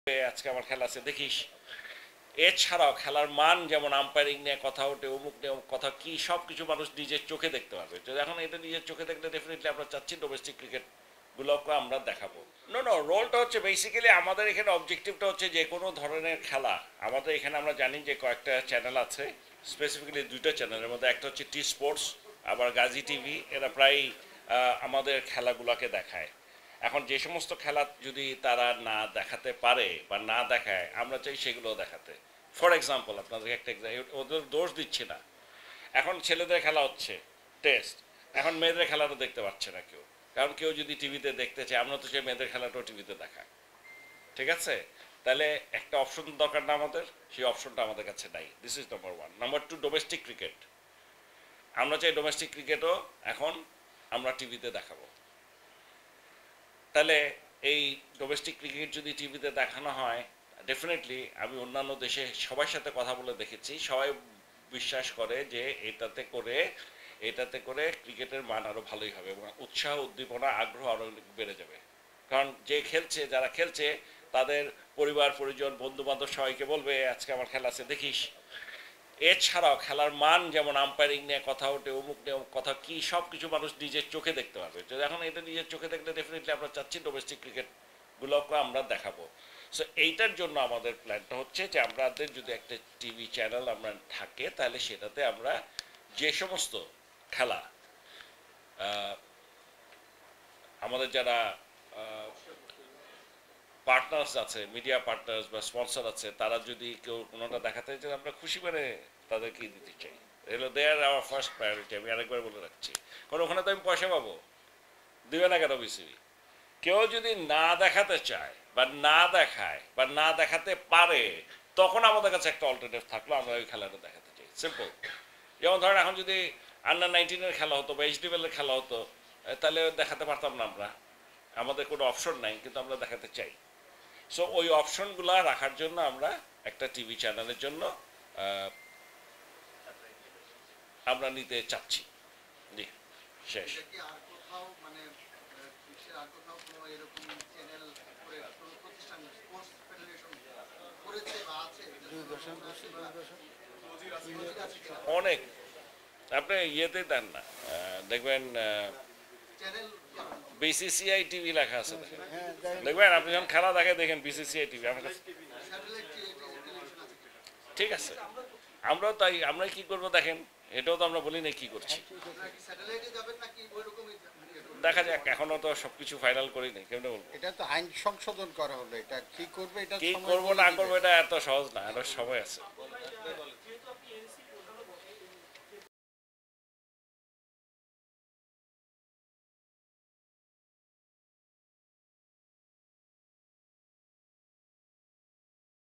আজকে আমার খেলা আছে দেখিস। এছাড়াও খেলার মান যেমন আম্পায়ারিং নিয়ে কথা ওঠে, অমুক নিয়ে কথা কি সব কিছু মানুষ নিজের চোখে দেখতে পারবে। তো এখন এটা নিজের চোখে দেখলে ডেফিনেটলি আমরা চাচ্ছি ডোমেস্টিক ক্রিকেট গুলোকে আমরা দেখাবো। নো নো, রোলটা হচ্ছে বেসিক্যালি আমাদের এখানে অবজেক্টিভটা হচ্ছে যে কোনো ধরনের খেলা আমাদের এখানে আমরা জানি যে কয়েকটা চ্যানেল আছে, স্পেসিফিক্যালি দুইটা চ্যানেলের মধ্যে একটা হচ্ছে টি স্পোর্টস, আবার গাজী টিভি। এরা প্রায় আমাদের খেলাগুলোকে দেখায়। এখন যে সমস্ত খেলা যদি তারা না দেখাতে পারে বা না দেখায়, আমরা চাই সেগুলো দেখাতে। ফর এক্সাম্পল আপনাদেরকে একটা ওদের দোষ দিচ্ছি না, এখন ছেলেদের খেলা হচ্ছে টেস্ট, এখন মেয়েদের খেলাটা দেখতে পাচ্ছে না কেউ, কারণ কেউ যদি টিভিতে দেখতে চায় আমরা তো সেই মেয়েদের খেলাটাও টিভিতে দেখাই। ঠিক আছে, তাহলে একটা অপশন দরকার না আমাদের, সেই অপশনটা আমাদের কাছে নাই। This is number one. Number two, domestic cricket. আমরা চাই ডোমেস্টিক ক্রিকেটও এখন আমরা টিভিতে দেখাবো। তাহলে এই ডোমেস্টিক ক্রিকেট যদি টিভিতে দেখানো হয়, ডেফিনেটলি আমি অন্যান্য দেশে সবার সাথে কথা বলে দেখেছি, সবাই বিশ্বাস করে যে এটাতে করে ক্রিকেটের মান আরও ভালোই হবে এবং উৎসাহ উদ্দীপনা আগ্রহ আরও বেড়ে যাবে। কারণ যে খেলছে, যারা খেলছে তাদের পরিবার পরিজন বন্ধু বান্ধব সবাইকে বলবে আজকে আমার খেলা আছে দেখিস। এছাড়াও খেলার মান যেমন আম্পায়ারিং নিয়ে কথা ওঠে, অমুক নিয়ে কথা কি সব কিছু মানুষ নিজের চোখে দেখতে পারবে। তো এখন এটা নিজের চোখে দেখলে ডেফিনেটলি আমরা চাচ্ছি ডোমেস্টিক ক্রিকেটগুলোকে আমরা দেখাবো। সো এইটার জন্য আমাদের প্ল্যানটা হচ্ছে যে আমাদের যদি একটা টিভি চ্যানেল আমরা থাকে, তাহলে সেটাতে আমরা যে সমস্ত খেলা আমাদের যারা পার্টনার্স আছে, মিডিয়া পার্টনার্স বা স্পন্সর আছে, তারা যদি কেউ কোনোটা দেখাতে চায় আমরা খুশি করে তাদেরকে দিতে চাই। এগুলো দেয়ার আওয়ার ফার্স্ট প্রায়োরিটি, আমি আরেকবার বলে রাখছি। কারণ ওখানে তো আমি পয়সা পাবো, দিবে না কেন বিসিবি? কেউ যদি না দেখাতে চায় বা না দেখায় বা না দেখাতে পারে, তখন আমাদের কাছে একটা অল্টারনেটিভ থাকলো, আমরা ওই খেলাটা দেখাতে চাই। সিম্পল। যেমন ধরেন এখন যদি আন্ডার 19-এর খেলা হতো বা এইচডিএলের খেলা হতো, তাহলে দেখাতে পারতাম না আমরা, আমাদের কোনো অপশন নাই, কিন্তু আমরা দেখাতে চাই। সো ওই অপশনগুলো রাখার জন্য আমরা একটা টিভি চ্যানেলের জন্য আমরা নিতে চাচ্ছি। জি, শেষ। অনেক, আপনি ইয়েতে দেন না, দেখবেন বিসিসিআই টিভি লেখা আছে, দেখবেন আপনি যখন খেলা দেখে দেখেন বিসিসিআই টিভি আমার কাছে। ঠিক আছে, আমরাও তাই, আমরা কি করবো দেখেন, এটাও তো আমরা বলি না কি করছি। দেখা যাক, এখনো তো সবকিছু ফাইনাল করি নাই, কেমনে বলবো? এটা তো আইন সংশোধন করা হলো, এটা কি করবে, এটা কি করবো না করবো এটা এত সহজ না, আরো সময় আছে।